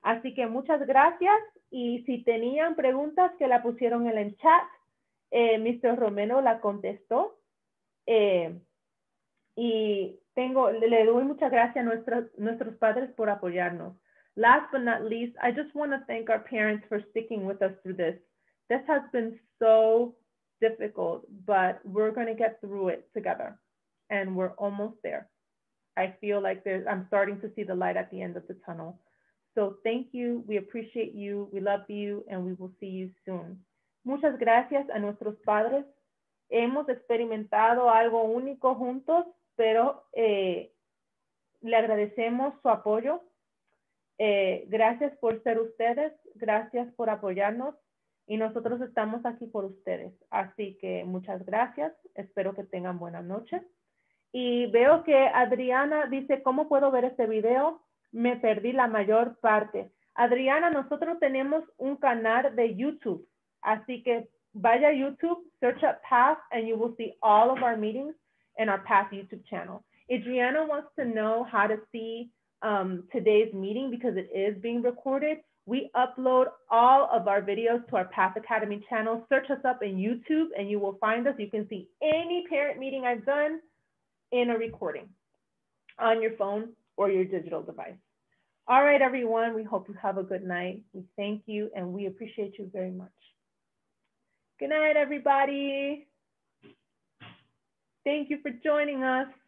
Así que muchas gracias. Y si tenían preguntas que la pusieron en el chat, eh, mister Romero la contestó. Eh, y tengo, le doy muchas gracias a nuestros, nuestros padres por apoyarnos. Last but not least, I just want to thank our parents for sticking with us through this. This has been so difficult, but we're going to get through it together. And we're almost there. I feel like there's, I'm starting to see the light at the end of the tunnel. So thank you. We appreciate you. We love you, and we will see you soon. Muchas gracias a nuestros padres. Hemos experimentado algo único juntos, pero eh, le agradecemos su apoyo. Eh, gracias por ser ustedes. Gracias por apoyarnos. Y nosotros estamos aquí por ustedes. Así que muchas gracias. Espero que tengan buena noche. Y veo que Adriana dice, ¿cómo puedo ver este video? Me perdí la mayor parte. Adriana, nosotros tenemos un canal de YouTube. Así que vaya a YouTube, search up P A T H, and you will see all of our meetings in our P A T H YouTube channel. Adriana wants to know how to see um, today's meeting because it is being recorded. We upload all of our videos to our P A T H Academy channel. Search us up in YouTube and you will find us. You can see any parent meeting I've done in a recording on your phone or your digital device. All right, everyone, we hope you have a good night. We thank you and we appreciate you very much. Good night, everybody. Thank you for joining us.